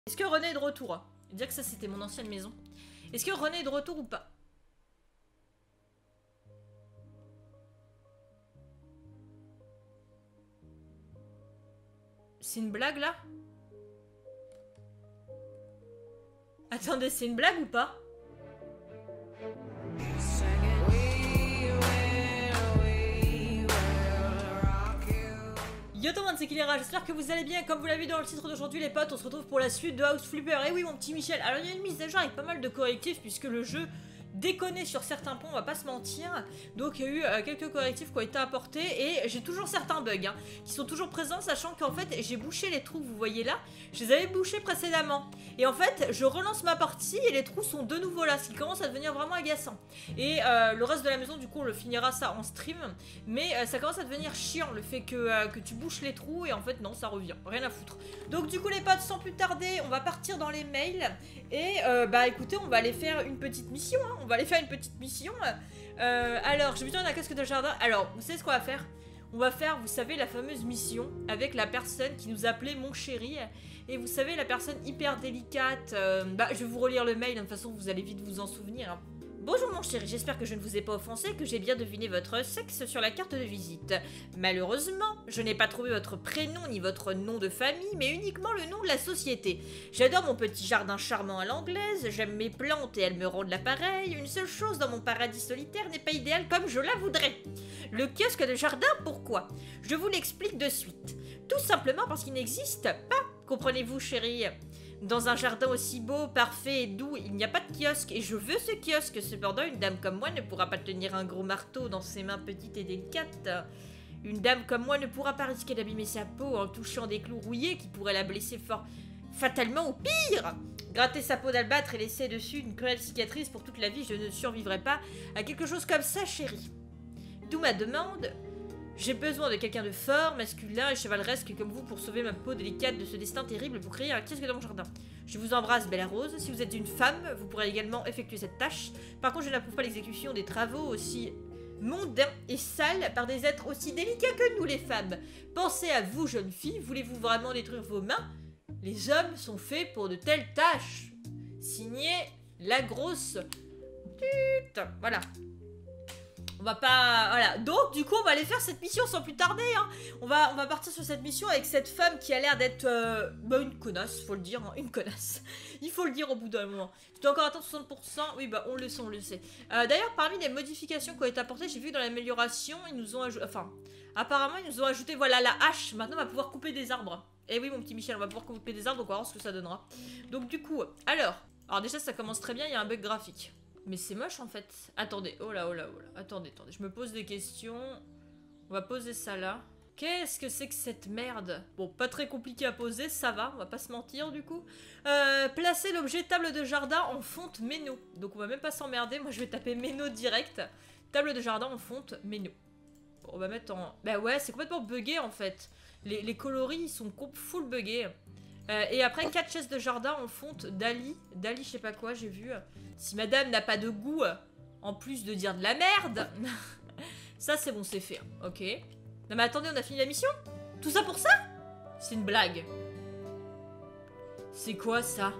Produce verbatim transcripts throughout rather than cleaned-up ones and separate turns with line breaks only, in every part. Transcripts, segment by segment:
Est-ce que René est de retour? Dire que ça c'était mon ancienne maison. Est-ce que René est de retour ou pas? C'est une blague là? Attendez, c'est une blague ou pas? Yo tout le monde, c'est Kilera, j'espère que vous allez bien. Comme vous l'avez vu dans le titre d'aujourd'hui les potes, on se retrouve pour la suite de House Flipper. Et oui mon petit Michel, alors il y a une mise à jour avec pas mal de correctifs puisque le jeu déconner sur certains points, on va pas se mentir. Donc il y a eu euh, quelques correctifs qui ont été apportés et j'ai toujours certains bugs hein, qui sont toujours présents, sachant qu'en fait j'ai bouché les trous, vous voyez là, je les avais bouchés précédemment. Et en fait je relance ma partie et les trous sont de nouveau là, ce qui commence à devenir vraiment agaçant. Et euh, le reste de la maison du coup on le finira ça en stream, mais euh, ça commence à devenir chiant le fait que, euh, que tu bouches les trous et en fait non ça revient, rien à foutre. Donc du coup les potes, sans plus tarder on va partir dans les mails et euh, bah écoutez on va aller faire une petite mission hein. On va aller faire une petite mission. Euh, alors, j'ai besoin d'un casque de jardin. Alors, vous savez ce qu'on va faire? On va faire, vous savez, la fameuse mission avec la personne qui nous appelait mon chéri. Et vous savez, la personne hyper délicate. Euh, bah, je vais vous relire le mail. De toute façon, vous allez vite vous en souvenir. Hein. Bonjour mon chéri, j'espère que je ne vous ai pas offensé, que j'ai bien deviné votre sexe sur la carte de visite. Malheureusement, je n'ai pas trouvé votre prénom ni votre nom de famille, mais uniquement le nom de la société. J'adore mon petit jardin charmant à l'anglaise, j'aime mes plantes et elles me rendent l'appareil. Une seule chose dans mon paradis solitaire n'est pas idéale comme je la voudrais. Le kiosque de jardin, pourquoi? Je vous l'explique de suite. Tout simplement parce qu'il n'existe pas, comprenez-vous chéri? Dans un jardin aussi beau, parfait et doux, il n'y a pas de kiosque et je veux ce kiosque. Cependant, une dame comme moi ne pourra pas tenir un gros marteau dans ses mains petites et délicates. Une dame comme moi ne pourra pas risquer d'abîmer sa peau en touchant des clous rouillés qui pourraient la blesser fort fatalement ou pire. Gratter sa peau d'albâtre et laisser dessus une cruelle cicatrice pour toute la vie, je ne survivrai pas à quelque chose comme ça, chérie. D'où ma demande. J'ai besoin de quelqu'un de fort, masculin et chevaleresque comme vous pour sauver ma peau délicate de ce destin terrible pour créer un kiosque dans mon jardin. Je vous embrasse, Bella Rose. Si vous êtes une femme, vous pourrez également effectuer cette tâche. Par contre, je n'approuve pas l'exécution des travaux aussi mondains et sales par des êtres aussi délicats que nous, les femmes. Pensez à vous, jeune fille. Voulez-vous vraiment détruire vos mains? Les hommes sont faits pour de telles tâches. Signé la grosse pute. Voilà. On va pas... Voilà. Donc, du coup, on va aller faire cette mission sans plus tarder. Hein. On, va, on va partir sur cette mission avec cette femme qui a l'air d'être... Euh, bah, une connasse, faut le dire. Hein, une connasse. Il faut le dire au bout d'un moment. Tu dois encore attendre soixante pour cent. Oui, bah, on le sait, on le sait. Euh, D'ailleurs, parmi les modifications qui ont été apportées, j'ai vu que dans l'amélioration, ils nous ont ajouté... Enfin, apparemment, ils nous ont ajouté, voilà, la hache. Maintenant, on va pouvoir couper des arbres. Eh oui, mon petit Michel, on va pouvoir couper des arbres, donc on va voir ce que ça donnera. Donc, du coup, alors... Alors déjà, ça commence très bien, il y a un bug graphique. Mais c'est moche en fait. Attendez, oh là, oh là, oh là. Attendez, attendez, je me pose des questions. On va poser ça là. Qu'est-ce que c'est que cette merde? Bon, pas très compliqué à poser, ça va, on va pas se mentir du coup. Euh, placer l'objet table de jardin en fonte méno. Donc on va même pas s'emmerder, moi je vais taper méno direct. Table de jardin en fonte méno. Bon, on va mettre en... Bah ouais, c'est complètement buggé en fait. Les, les coloris, ils sont full buggés. Euh, et après, quatre chaises de jardin en fonte Dali. Dali, je sais pas quoi, j'ai vu. Si madame n'a pas de goût, en plus de dire de la merde. Ça, c'est bon, c'est fait. Ok. Non mais attendez, on a fini la mission? Tout ça pour ça? C'est une blague. C'est quoi ça?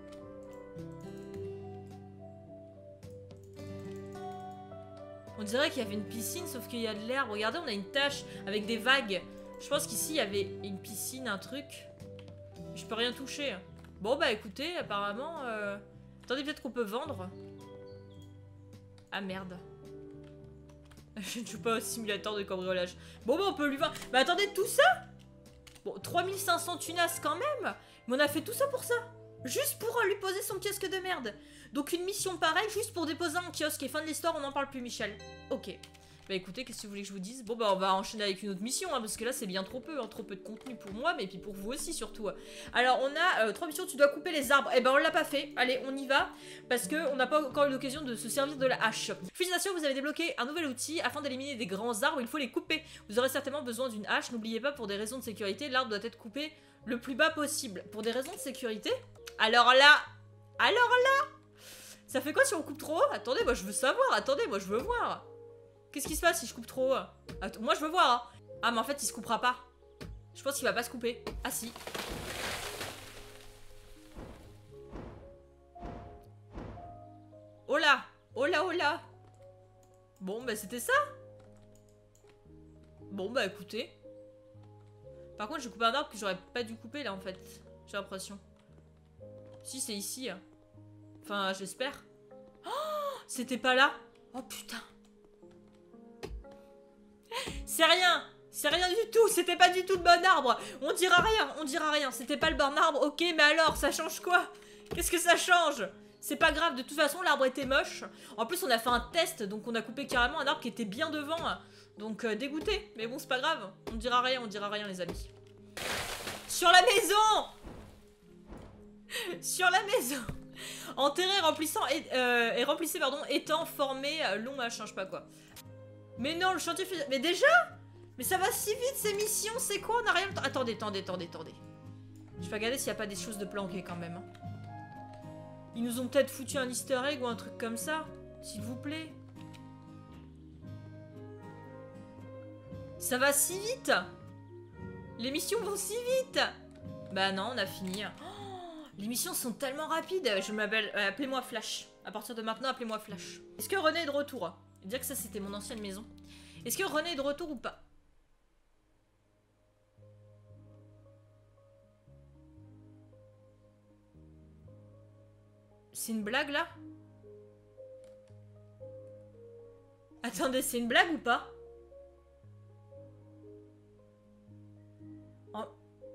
On dirait qu'il y avait une piscine, sauf qu'il y a de l'herbe. Regardez, on a une tache avec des vagues. Je pense qu'ici, il y avait une piscine, un truc. Je peux rien toucher. Bon bah écoutez, apparemment... Euh... Attendez, peut-être qu'on peut vendre. Ah merde. Je ne joue pas au simulateur de cambriolage. Bon bah on peut lui vendre. Mais attendez, tout ça? Bon, trois mille cinq cents tunas quand même. Mais on a fait tout ça pour ça. Juste pour lui poser son kiosque de merde. Donc une mission pareille, juste pour déposer un kiosque. Et fin de l'histoire, on n'en parle plus, Michel. Ok. Bah écoutez, qu'est-ce que vous voulez que je vous dise? Bon bah on va enchaîner avec une autre mission, hein, parce que là c'est bien trop peu, hein, trop peu de contenu pour moi, mais puis pour vous aussi surtout. Alors on a euh, trois missions, tu dois couper les arbres. Et eh ben on l'a pas fait, allez on y va, parce que on n'a pas encore eu l'occasion de se servir de la hache. Félicitations, vous avez débloqué un nouvel outil. Afin d'éliminer des grands arbres, il faut les couper. Vous aurez certainement besoin d'une hache, n'oubliez pas, pour des raisons de sécurité, l'arbre doit être coupé le plus bas possible. Pour des raisons de sécurité? Alors là, alors là, ça fait quoi si on coupe trop haut? Attendez, moi je veux savoir, attendez, moi je veux voir. Qu'est-ce qui se passe si je coupe trop? Attends, moi je veux voir hein. Ah mais en fait il se coupera pas. Je pense qu'il va pas se couper. Ah si. Voilà. Bon, bah c'était ça. Bon, bah écoutez. Par contre, j'ai coupé un arbre que j'aurais pas dû couper là en fait. J'ai l'impression. Si, c'est ici. Enfin, j'espère. Oh, c'était pas là. Oh putain. C'est rien. C'est rien du tout. C'était pas du tout le bon arbre. On dira rien. On dira rien. C'était pas le bon arbre. Ok, mais alors, ça change quoi? Qu'est-ce que ça change? C'est pas grave. De toute façon, l'arbre était moche. En plus, on a fait un test. Donc, on a coupé carrément un arbre qui était bien devant. Donc, euh, dégoûté. Mais bon, c'est pas grave. On dira rien. On dira rien, les amis. Sur la maison. Sur la maison. Enterré, remplissant et, euh, et remplissez, pardon, étant formé, euh, long machin, je sais pas quoi. Mais non, le chantier fait... Mais déjà? Mais ça va si vite ces missions, c'est quoi? On a rien... Attendez, attendez, attendez, attendez. Je vais regarder s'il n'y a pas des choses de planquées quand même. Hein. Ils nous ont peut-être foutu un easter egg ou un truc comme ça. S'il vous plaît. Ça va si vite. Les missions vont si vite. Bah non, on a fini. Oh, les missions sont tellement rapides. Je m'appelle... Euh, appelez-moi Flash. À partir de maintenant, appelez-moi Flash. Est-ce que René est de retour? Dire que ça, c'était mon ancienne maison. Est-ce que René est de retour ou pas? C'est une blague, là? Attendez, c'est une blague ou pas? Oh.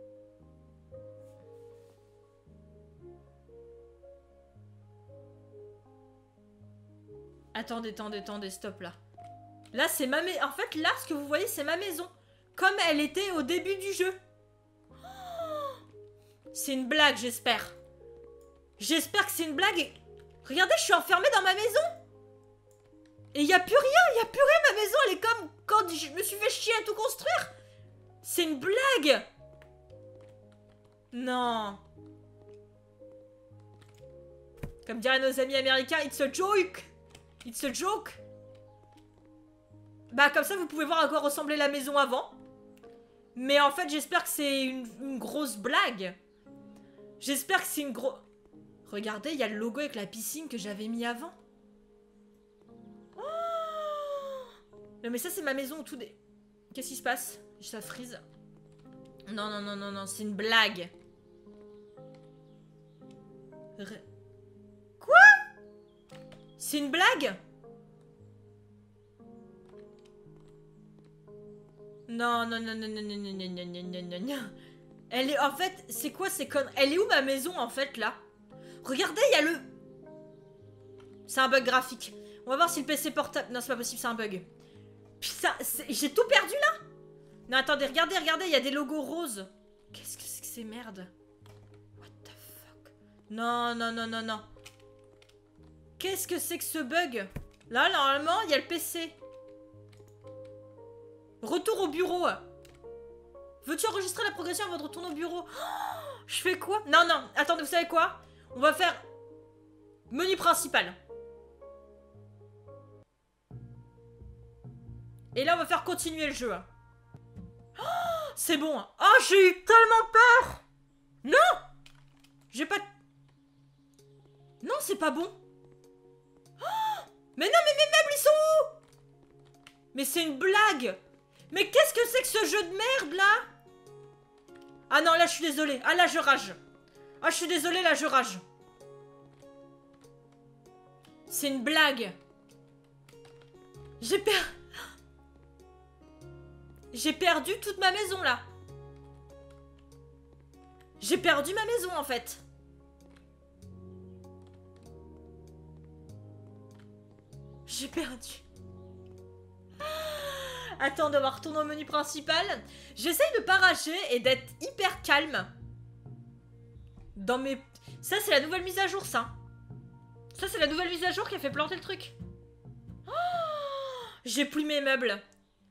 Attendez, attendez, attendez, stop, là. Là, c'est ma maison. En fait, là, ce que vous voyez, c'est ma maison. Comme elle était au début du jeu. Oh, c'est une blague, j'espère. J'espère que c'est une blague. Et... Regardez, je suis enfermée dans ma maison. Et il n'y a plus rien. Il n'y a plus rien, ma maison. Elle est comme quand je me suis fait chier à tout construire. C'est une blague. Non. Comme diraient nos amis américains, it's a joke. It's a joke. Bah comme ça vous pouvez voir à quoi ressemblait la maison avant. Mais en fait j'espère que c'est une, une grosse blague. J'espère que c'est une grosse... Regardez, il y a le logo avec la piscine que j'avais mis avant. Oh, non mais ça c'est ma maison au tout des... Qu'est-ce qui se passe? Ça frise. Non non non non non, c'est une blague. Re... Quoi? C'est une blague? Non, non, non, non, non, non, non, non, non, non, non, non. Elle est, en fait, c'est quoi ces connes? Elle est où ma maison, en fait, là? Regardez, il y a le... C'est un bug graphique. On va voir si le P C portable... Non, c'est pas possible, c'est un bug. Putain, j'ai tout perdu, là? Non, attendez, regardez, regardez, il y a des logos roses. Qu'est-ce que c'est que ces merdes? What the fuck? Non, non, non, non, non. Qu'est-ce que c'est que ce bug? Là, normalement, il y a le P C. Retour au bureau. Veux-tu enregistrer la progression avant de retourner au bureau? Oh, je fais quoi? Non, non, attendez, vous savez quoi? On va faire menu principal. Et là, on va faire continuer le jeu. Oh, c'est bon. Oh, j'ai eu tellement peur. Non. J'ai pas... Non, c'est pas bon. Oh, mais non, mais mes meubles, ils sont où? Mais c'est une blague. Mais qu'est-ce que c'est que ce jeu de merde, là? Ah non, là, je suis désolée. Ah, là, je rage. Ah, je suis désolée, là, je rage. C'est une blague. J'ai per... J'ai perdu toute ma maison, là. J'ai perdu ma maison, en fait. J'ai perdu. Attends, on va retourner au menu principal. J'essaye de pas rager et d'être hyper calme. Dans mes... Ça, c'est la nouvelle mise à jour, ça. Ça, c'est la nouvelle mise à jour qui a fait planter le truc. Oh, j'ai plus mes meubles.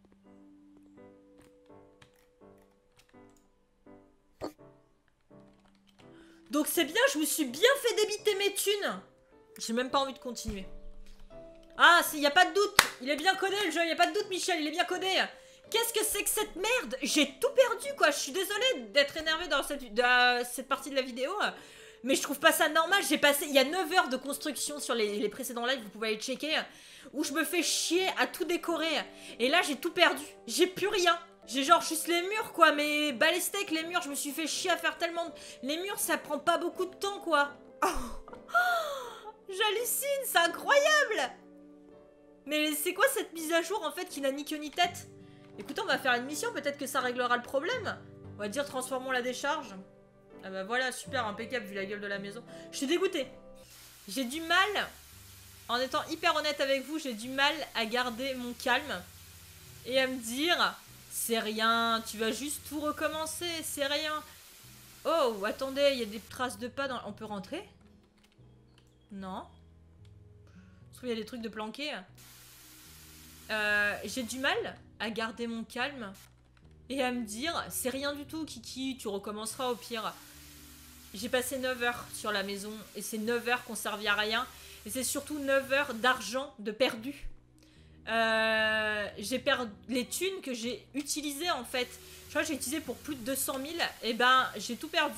Donc c'est bien, je me suis bien fait débiter mes thunes. J'ai même pas envie de continuer. Ah, il n'y a pas de doute. Il est bien codé le jeu, il n'y a pas de doute, Michel, il est bien codé. Qu'est-ce que c'est que cette merde? J'ai tout perdu, quoi. Je suis désolée d'être énervée dans cette, de, cette partie de la vidéo. Mais je trouve pas ça normal, j'ai passé... Il y a neuf heures de construction sur les, les précédents lives, vous pouvez aller checker, où je me fais chier à tout décorer. Et là, j'ai tout perdu. J'ai plus rien. J'ai genre juste les murs, quoi, mais balèze les murs, je me suis fait chier à faire tellement... De... Les murs, ça prend pas beaucoup de temps, quoi. Oh. Oh, j'hallucine, c'est incroyable. Mais c'est quoi cette mise à jour, en fait, qui n'a ni queue ni tête? Écoutez, on va faire une mission, peut-être que ça réglera le problème. On va dire transformons la décharge. Ah bah voilà, super, impeccable vu la gueule de la maison. Je suis dégoûtée. J'ai du mal, en étant hyper honnête avec vous, j'ai du mal à garder mon calme et à me dire, c'est rien, tu vas juste tout recommencer, c'est rien. Oh, attendez, il y a des traces de pas dans... On peut rentrer? Non. Je trouve qu'il y a des trucs de planqués. Euh, j'ai du mal à garder mon calme et à me dire, c'est rien du tout, Kiki, tu recommenceras au pire. J'ai passé neuf heures sur la maison et c'est neuf heures qu'on servi à rien. Et c'est surtout neuf heures d'argent de perdu. Euh, j'ai perdu les thunes que j'ai utilisées en fait. Je crois que j'ai utilisé pour plus de deux cent mille. Et ben j'ai tout perdu.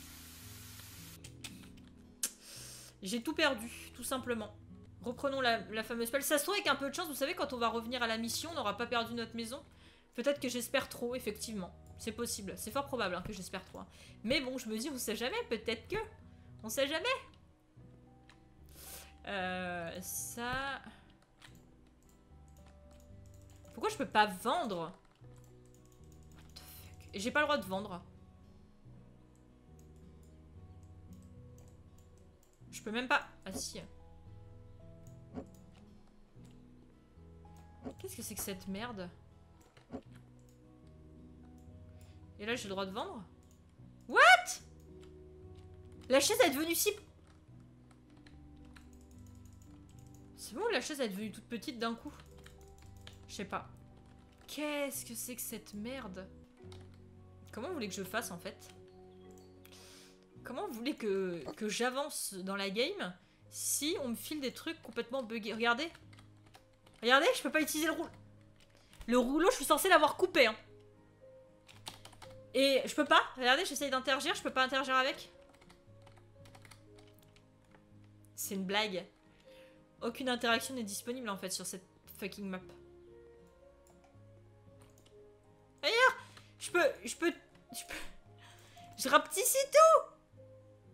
J'ai tout perdu, tout simplement. Reprenons la, la fameuse pelle. Ça se trouve avec un peu de chance, vous savez, quand on va revenir à la mission, on n'aura pas perdu notre maison. Peut-être que j'espère trop, effectivement. C'est possible, c'est fort probable hein, que j'espère trop. Hein. Mais bon, je me dis, on sait jamais, peut-être que... On sait jamais. Euh, ça... Pourquoi je peux pas vendre? What the fuck? J'ai pas le droit de vendre. Je peux même pas... Ah si. Qu'est-ce que c'est que cette merde? Et là, j'ai le droit de vendre? What? La chaise est devenue si... C'est bon, la chaise est devenue toute petite d'un coup? Je sais pas. Qu'est-ce que c'est que cette merde? Comment vous voulez que je fasse, en fait? Comment vous voulez que, que j'avance dans la game si on me file des trucs complètement buggés? Regardez. Regardez, je peux pas utiliser le rouleau. Le rouleau, je suis censée l'avoir coupé, hein. Et je peux pas, regardez, j'essaye d'interagir, je peux pas interagir avec. C'est une blague. Aucune interaction n'est disponible en fait sur cette fucking map. D'ailleurs, je peux, je peux, je peux... Je rapetissis tout.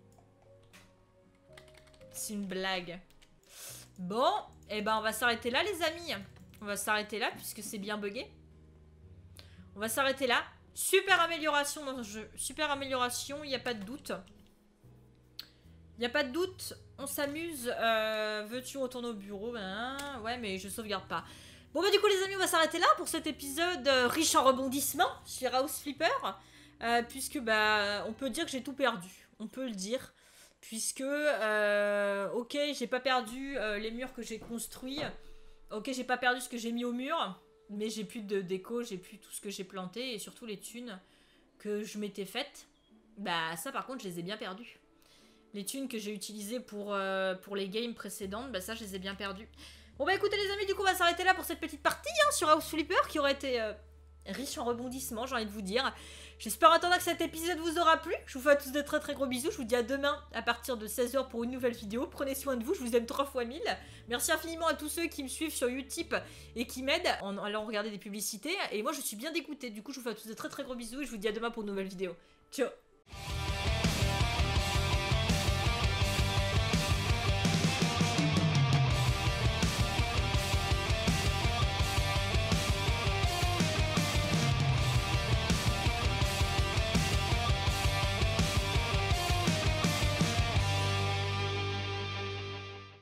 C'est une blague. Bon, et eh ben on va s'arrêter là les amis. On va s'arrêter là puisque c'est bien buggé. On va s'arrêter là. Super amélioration dans ce jeu. Super amélioration, il n'y a pas de doute. Il n'y a pas de doute. On s'amuse. Euh, Veux-tu retourner au bureau? Ben, ouais, mais je sauvegarde pas. Bon, bah du coup, les amis, on va s'arrêter là pour cet épisode euh, riche en rebondissements sur House Flipper. Euh, puisque, bah, on peut dire que j'ai tout perdu. On peut le dire. Puisque, euh, ok, j'ai pas perdu euh, les murs que j'ai construits. Ok, j'ai pas perdu ce que j'ai mis au mur. Mais j'ai plus de déco, j'ai plus tout ce que j'ai planté et surtout les thunes que je m'étais faites. Bah ça par contre je les ai bien perdues. Les thunes que j'ai utilisées pour, euh, pour les games précédentes, bah ça je les ai bien perdues. Bon bah écoutez les amis, du coup on va s'arrêter là pour cette petite partie hein, sur House Flipper qui aurait été euh, riche en rebondissements, j'ai envie de vous dire. J'espère en attendant que cet épisode vous aura plu. Je vous fais à tous de très très gros bisous. Je vous dis à demain à partir de seize heures pour une nouvelle vidéo. Prenez soin de vous, je vous aime trois fois mille. Merci infiniment à tous ceux qui me suivent sur Utip et qui m'aident en allant regarder des publicités. Et moi je suis bien dégoûtée. Du coup je vous fais à tous de très très gros bisous et je vous dis à demain pour une nouvelle vidéo. Ciao.